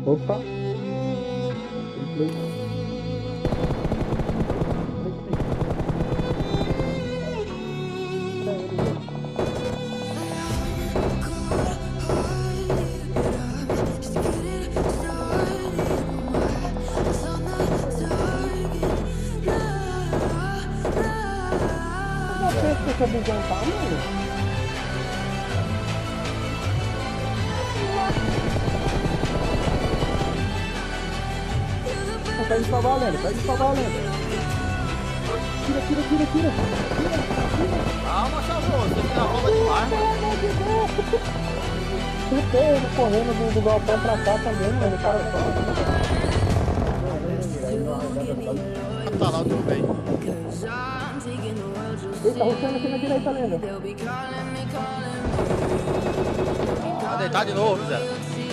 Opa! Essa visão tá, mano? Pede pra valendo, pede pra valendo. Tira, tira, tira, tira. Calma, chavô, você tem a roupa demais, mano. Ele correndo do galpão pra cá também, mano. O cara Tá lá o teu bem. Ele tá roteando aqui na direita, lenda. Vai deitar de novo, Zé.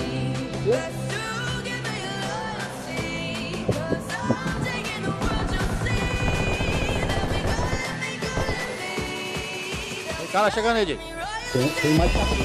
Tem cara chegando aí, Diego. Tem mais cara.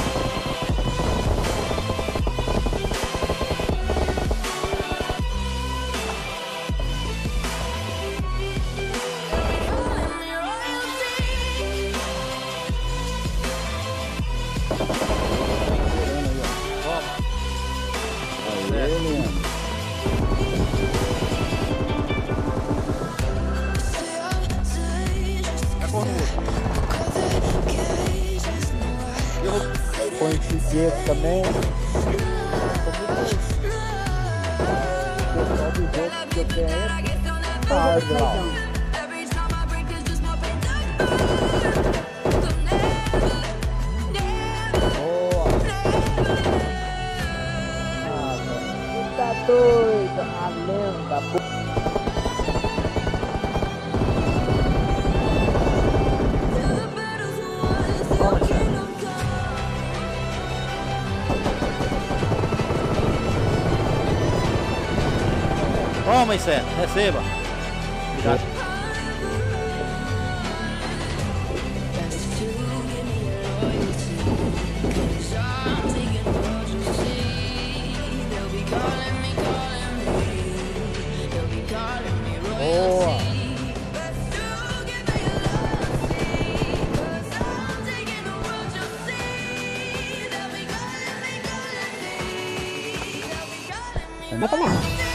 Põe esse dedo também. Pessoal do jogo que eu tenho aí. Boa. Tá doido, a lenda. Toma, inseto, receba. Obrigado. Boa. Vai pra lá.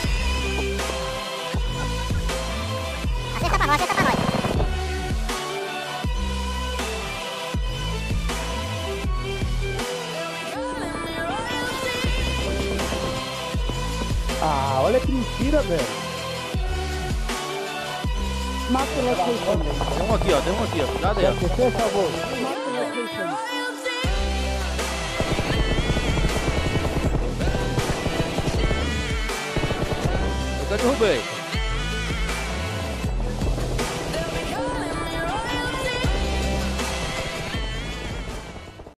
Acerta pra nós, acerta pra nós. Ah, olha que mentira, velho. Mata o nosso também. Tem um aqui, ó. Tem um aqui, ó. Cuidado aí, ó. Por favor. Mata o nosso Eu derrubei.